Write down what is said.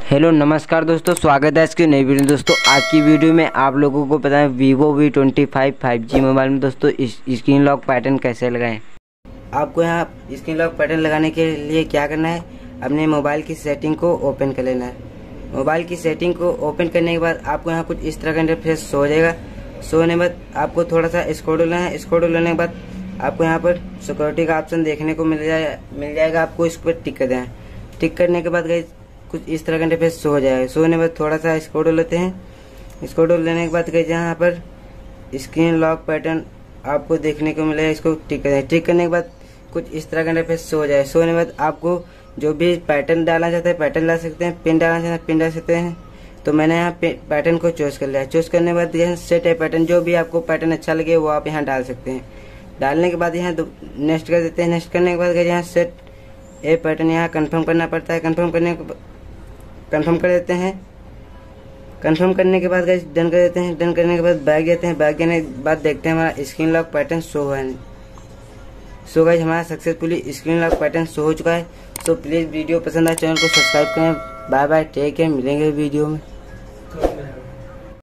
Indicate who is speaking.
Speaker 1: Hello नमस्कार दोस्तों, स्वागत है आज की नई वीडियो। दोस्तों आज की वीडियो में आप लोगों को बताएं Vivo V25 5G मोबाइल में दोस्तों स्क्रीन लॉक पैटर्न कैसे लगाएं। आपको यहाँ स्क्रीन लॉक पैटर्न लगाने के लिए क्या करना है, अपने मोबाइल की सेटिंग को ओपन कर लेना है। मोबाइल की सेटिंग को ओपन करने के बाद आपको यहाँ कुछ इस तरह का इंटरफेस शो हो जाएगा। शो होने के बाद आपको थोड़ा सा स्क्रॉल लेना है। स्क्रॉल लेने के बाद आपको यहाँ पर सिक्योरिटी का ऑप्शन देखने को मिल जाएगा। आपको इस पर टिक कर देना है। टिक करने के बाद कुछ इस तरह का इंटरफेस शो हो जाएगा। शो होने के बाद थोड़ा सा स्क्रॉल लेते हैं। स्क्रॉल लेने के बाद यहाँ पर स्क्रीन लॉक पैटर्न आपको देखने को मिलेगा। इसको टिक कर दें। टिक करने के बाद कुछ इस तरह का इंटरफेस शो हो जाएगा। शो होने के बाद आपको जो भी पैटर्न डालना चाहते हैं पैटर्न डाल सकते हैं, पिन डालना चाहते हैं पिन डाल सकते हैं। तो मैंने यहाँ पैटर्न को चूज कर लिया। चूज करने के बाद यहाँ सेट है पैटर्न, जो भी आपको पैटर्न अच्छा लगे वो आप यहाँ डाल सकते हैं। डालने के बाद यहाँ नेक्स्ट कर देते हैं। नेक्स्ट करने के बाद यहाँ सेट ए पैटर्न यहाँ कंफर्म करना पड़ता है। कंफर्म कर देते हैं। कंफर्म करने के बाद डन कर देते हैं। डन करने के बाद बैक देते हैं। बैक देने के बाद देखते हैं हमारा स्क्रीन लॉक पैटर्न शो हुआ है। सो गाइस हमारा successfully screen lock pattern show हो चुका है। सो प्लीज वीडियो पसंद आए चैनल को सब्सक्राइब करें। बाय बाय, टेक केयर, मिलेंगे वीडियो में।